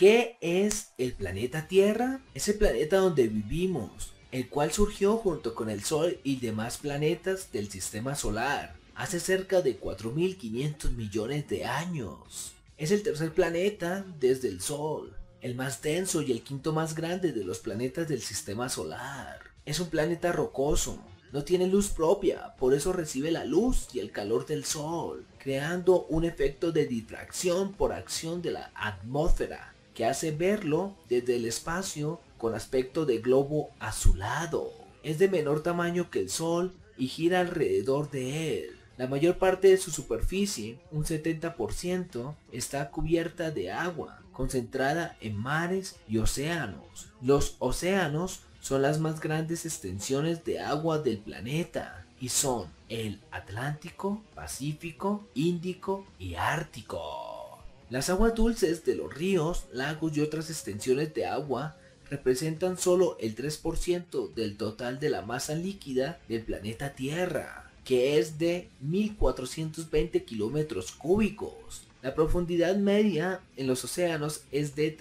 ¿Qué es el planeta Tierra? Es el planeta donde vivimos, el cual surgió junto con el Sol y demás planetas del sistema solar hace cerca de 4.500 millones de años. Es el tercer planeta desde el Sol, el más denso y el quinto más grande de los planetas del sistema solar. Es un planeta rocoso, no tiene luz propia, por eso recibe la luz y el calor del Sol, creando un efecto de difracción por acción de la atmósfera, que hace verlo desde el espacio con aspecto de globo azulado. Es de menor tamaño que el Sol y gira alrededor de él. La mayor parte de su superficie, un 70%, está cubierta de agua, concentrada en mares y océanos. Los océanos son las más grandes extensiones de agua del planeta y son el Atlántico, Pacífico, Índico y Ártico. Las aguas dulces de los ríos, lagos y otras extensiones de agua representan solo el 3% del total de la masa líquida del planeta Tierra, que es de 1.420 kilómetros cúbicos. La profundidad media en los océanos es de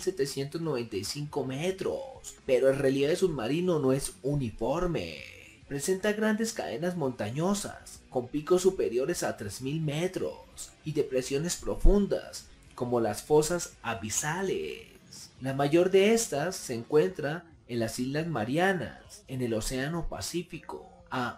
3.795 metros, pero el relieve submarino no es uniforme. Presenta grandes cadenas montañosas, con picos superiores a 3.000 metros, y depresiones profundas, como las fosas abisales. La mayor de estas se encuentra en las Islas Marianas, en el Océano Pacífico, a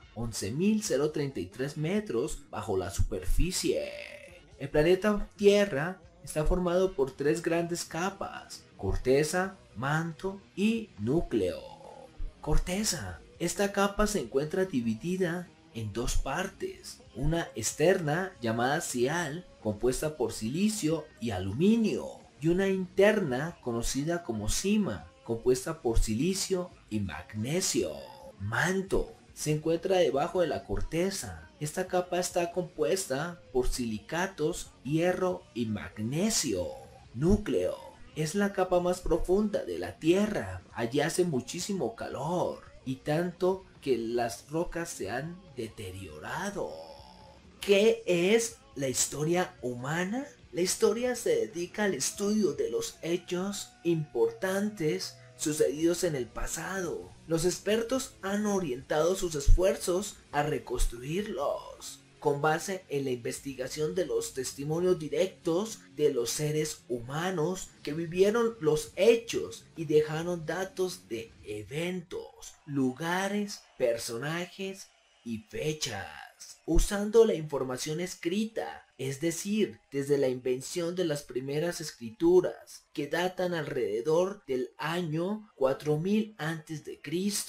11.033 metros bajo la superficie. El planeta Tierra está formado por tres grandes capas: corteza, manto y núcleo. Corteza. Esta capa se encuentra dividida en dos partes: una externa llamada cial, compuesta por silicio y aluminio, y una interna conocida como cima, compuesta por silicio y magnesio. Manto. Se encuentra debajo de la corteza. Esta capa está compuesta por silicatos, hierro y magnesio. Núcleo. Es la capa más profunda de la Tierra. Allí hace muchísimo calor, y tanto que las rocas se han deteriorado. ¿Qué es la historia humana? La historia se dedica al estudio de los hechos importantes sucedidos en el pasado. Los expertos han orientado sus esfuerzos a reconstruirlos con base en la investigación de los testimonios directos de los seres humanos que vivieron los hechos y dejaron datos de eventos, lugares, personajes y fechas, usando la información escrita, es decir, desde la invención de las primeras escrituras, que datan alrededor del año 4000 a.C.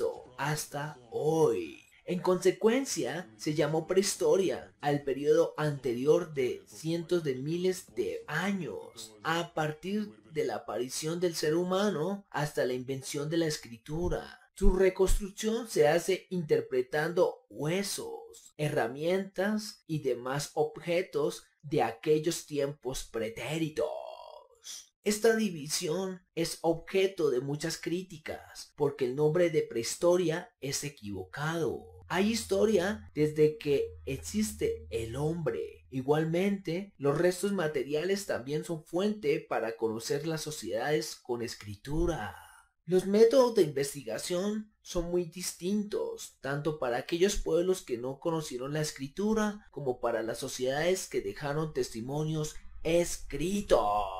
hasta hoy. En consecuencia, se llamó prehistoria al periodo anterior de cientos de miles de años, a partir de la aparición del ser humano hasta la invención de la escritura. Su reconstrucción se hace interpretando huesos, herramientas y demás objetos de aquellos tiempos pretéritos. Esta división es objeto de muchas críticas porque el nombre de prehistoria es equivocado. Hay historia desde que existe el hombre. Igualmente, los restos materiales también son fuente para conocer las sociedades con escritura. Los métodos de investigación son muy distintos, tanto para aquellos pueblos que no conocieron la escritura como para las sociedades que dejaron testimonios escritos.